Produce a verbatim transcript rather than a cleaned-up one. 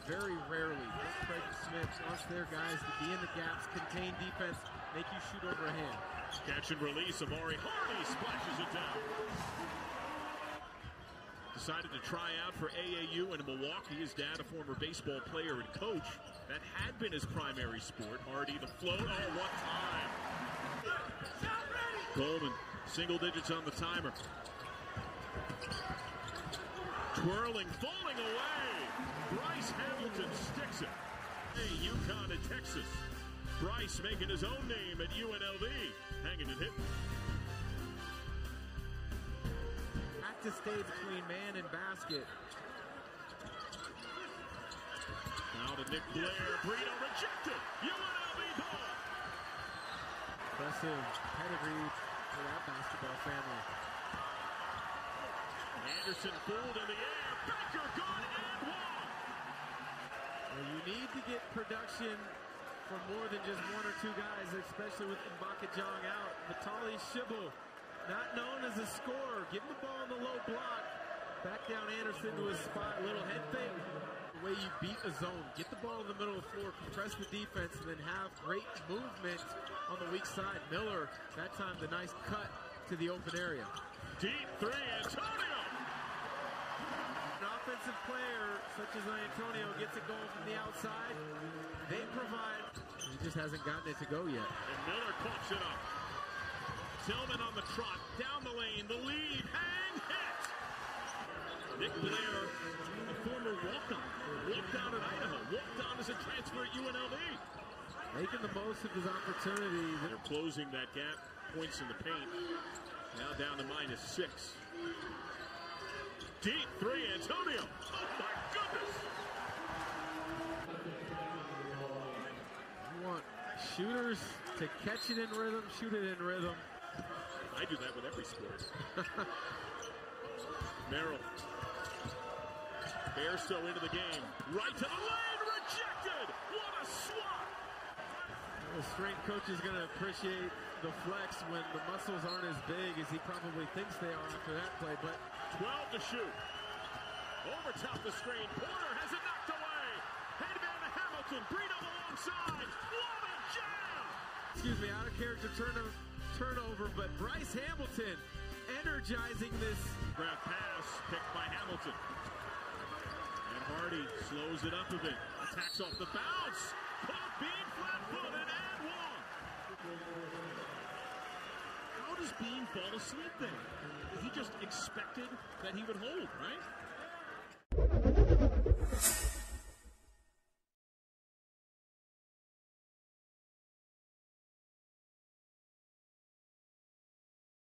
very rarely does Craig Smith wants their guys to be in the gaps, contain defense, make you shoot overhand. Catch and release. Amauri Hardy splashes it down. Decided to try out for A A U in Milwaukee. His dad, a former baseball player and coach. That had been his primary sport. Hardy, the float. Oh, what time. Goldman, single digits on the timer. Twirling, falling away. Bryce Hamilton sticks it. Hey, UConn and Texas. Bryce making his own name at U N L V. Hanging and hitting. Have to stay between man and basket. Now to Nick Blair. Brito rejected. U N L V ball. Impressive pedigree for that basketball family. Anderson fooled in the air. Baker good and one. Well, you need to get production from more than just one or two guys, especially with Mbaka Jong out. Vitaly Shibble, not known as a scorer. Give him the ball in the low block. Back down Anderson to his spot. A little head fake. The way you beat a zone. Get the ball in the middle of the floor, compress the defense, and then have great movement on the weak side. Miller, that time the nice cut to the open area. Deep three, Antonio. An offensive player such as Antonio gets it going from the outside. They provide. He just hasn't gotten it to go yet. And Miller coughs it up. Tillman on the trot, down the lane, the lead, hang, hit. Nick Blair, a former walk-on, walked down at Idaho, walked on as a transfer at U N L V. Making the most of his opportunity. They're closing that gap, points in the paint. Now down to minus six. Deep three, Antonio. Oh my goodness. You want shooters to catch it in rhythm, shoot it in rhythm. I do that with every sport. Merrill. Bairstow into the game. Right to the lane, rejected. What a swat. The strength coach is going to appreciate the flex when the muscles aren't as big as he probably thinks they are after that play. But twelve to shoot. Over top the screen. Porter has it knocked away. Head down to Hamilton. Brito alongside. What a jam. Excuse me, out of character turnover, turnover, but Bryce Hamilton energizing this. Grab pass picked by Hamilton. And Hardy slows it up a bit. Attacks off the bounce. Caught Bean flat-footed and one. How does Bean fall asleep then? He just expected that he would hold, right?